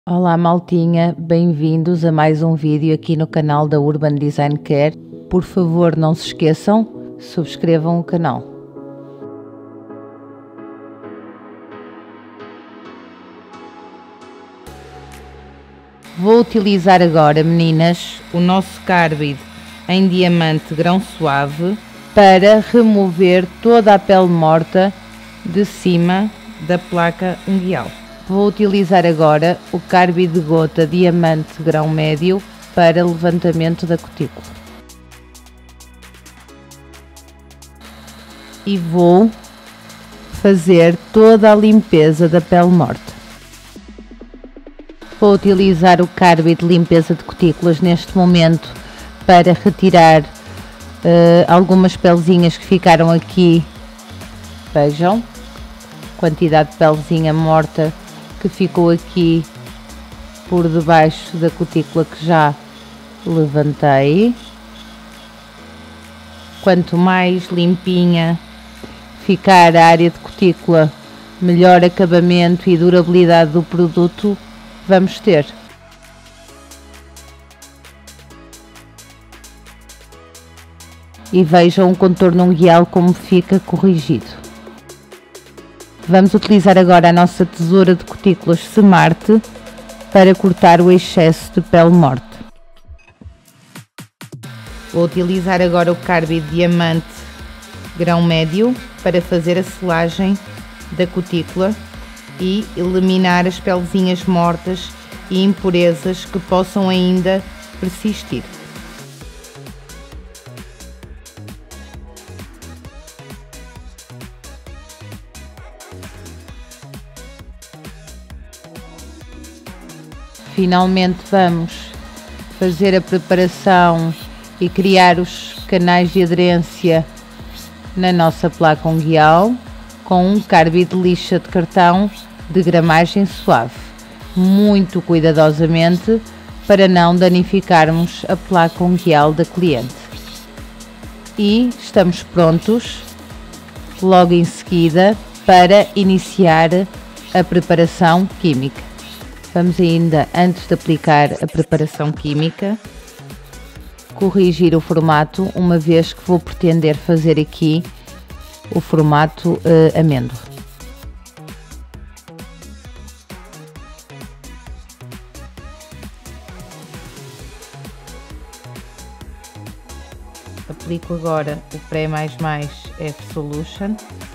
Olá maltinha, bem-vindos a mais um vídeo aqui no canal da Urban Design Care. Por favor, não se esqueçam, subscrevam o canal. Vou utilizar agora, meninas, o nosso carbide em diamante grão suave para remover toda a pele morta de cima da placa unguial. Vou utilizar agora o carbide de gota diamante grão médio para levantamento da cutícula. E vou fazer toda a limpeza da pele morta. Vou utilizar o carbide de limpeza de cutículas neste momento para retirar algumas pelezinhas que ficaram aqui. Vejam, quantidade de pelezinha morta que ficou aqui por debaixo da cutícula que já levantei. Quanto mais limpinha ficar a área de cutícula, melhor acabamento e durabilidade do produto vamos ter. E vejam o contorno unguial como fica corrigido. Vamos utilizar agora a nossa tesoura de cutículas Smart para cortar o excesso de pele morta. Vou utilizar agora o carbide diamante grão médio para fazer a selagem da cutícula e eliminar as pelezinhas mortas e impurezas que possam ainda persistir. Finalmente vamos fazer a preparação e criar os canais de aderência na nossa placa unguial com um carbide de lixa de cartão de gramagem suave, muito cuidadosamente para não danificarmos a placa unguial da cliente. E estamos prontos logo em seguida para iniciar a preparação química. Vamos ainda, antes de aplicar a preparação química, corrigir o formato, uma vez que vou pretender fazer aqui o formato amêndoa. Aplico agora o Pré++ F Solution.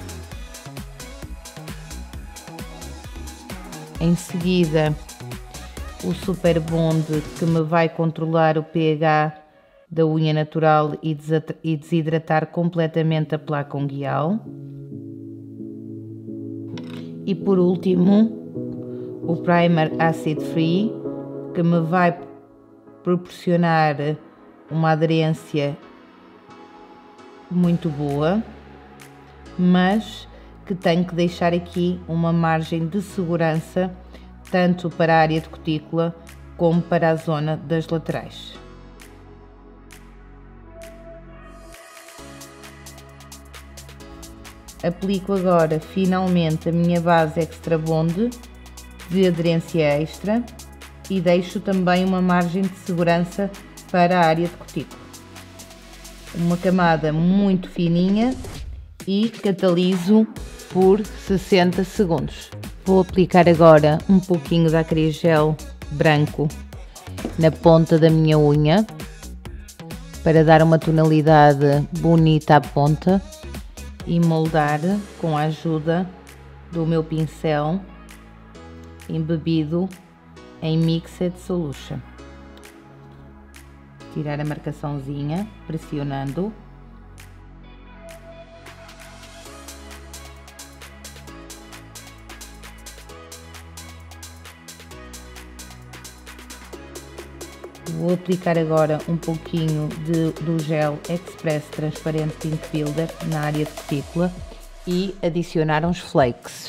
Em seguida, o Super Bond, que me vai controlar o pH da unha natural e desidratar completamente a placa unguial. E por último, o Primer Acid Free, que me vai proporcionar uma aderência muito boa, mas que tenho que deixar aqui uma margem de segurança tanto para a área de cutícula como para a zona das laterais. Aplico agora finalmente a minha base Extra Bond de aderência extra e deixo também uma margem de segurança para a área de cutícula. Uma camada muito fininha e cataliso por 60 segundos. Vou aplicar agora um pouquinho de acrigel branco na ponta da minha unha para dar uma tonalidade bonita à ponta e moldar com a ajuda do meu pincel embebido em Mixed Solution. Tirar a marcaçãozinha pressionando. Vou aplicar agora um pouquinho do gel Express Transparente Pink Builder na área de cutícula e adicionar uns flakes.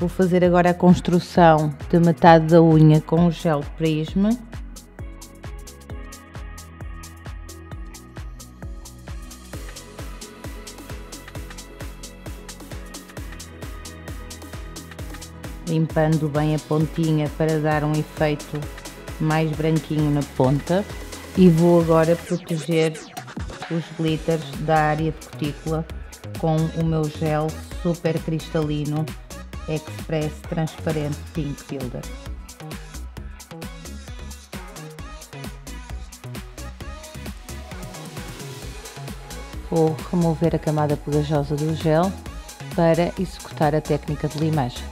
Vou fazer agora a construção de metade da unha com o gel Prism. Limpando bem a pontinha para dar um efeito mais branquinho na ponta. E vou agora proteger os glitters da área de cutícula com o meu gel super cristalino Express Transparente Pink Builder. Vou remover a camada pegajosa do gel para executar a técnica de limagem.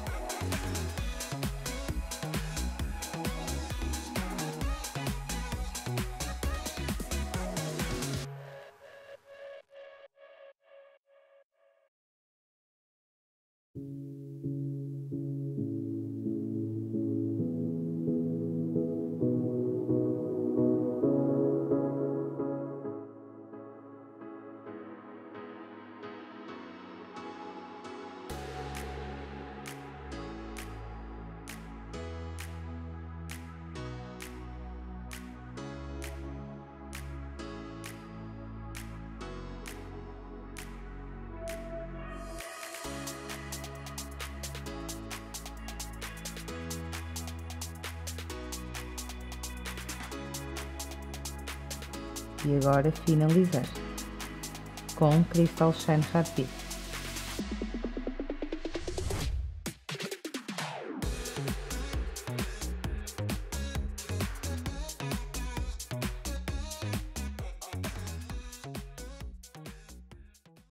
E agora finalizar com Crystal Shine Rapid.